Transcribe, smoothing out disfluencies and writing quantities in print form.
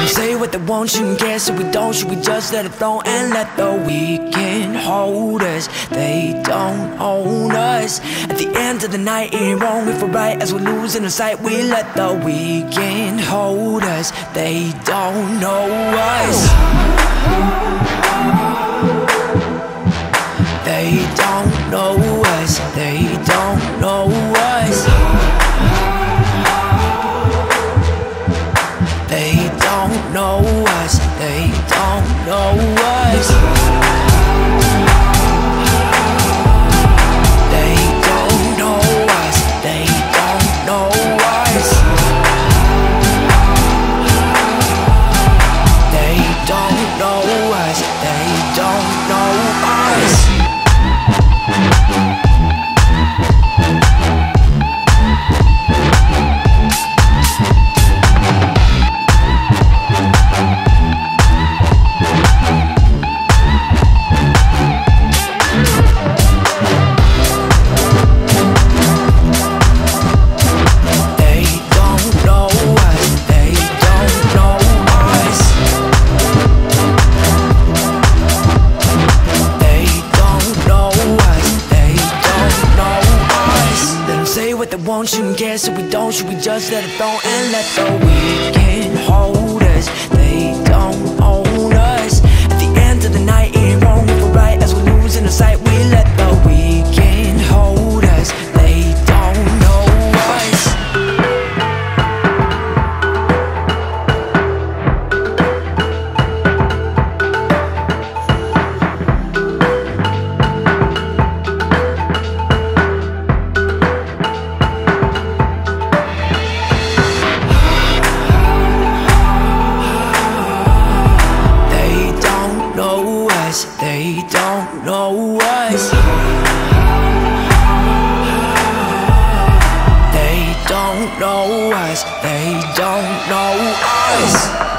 Say what they want, shouldn't care, so we don't. Should we just let it flow and let the weekend hold us? They don't own us. At the end of the night, it ain't wrong if we're right. As we're losing our sight, we let the weekend hold us. They don't know us. They don't know us. They don't know us. They don't know us. They don't know us. They don't know us. They don't know us. They don't know us. They don't know us. Shouldn't care, so we don't. Should we just let it flow and let the weekend hold us? They don't own us. At the end of the night, it ain't wrong if we're right. As we're losing our sight, we let the weekend hold us. They don't know us. They don't know us. They don't know us. They don't know us.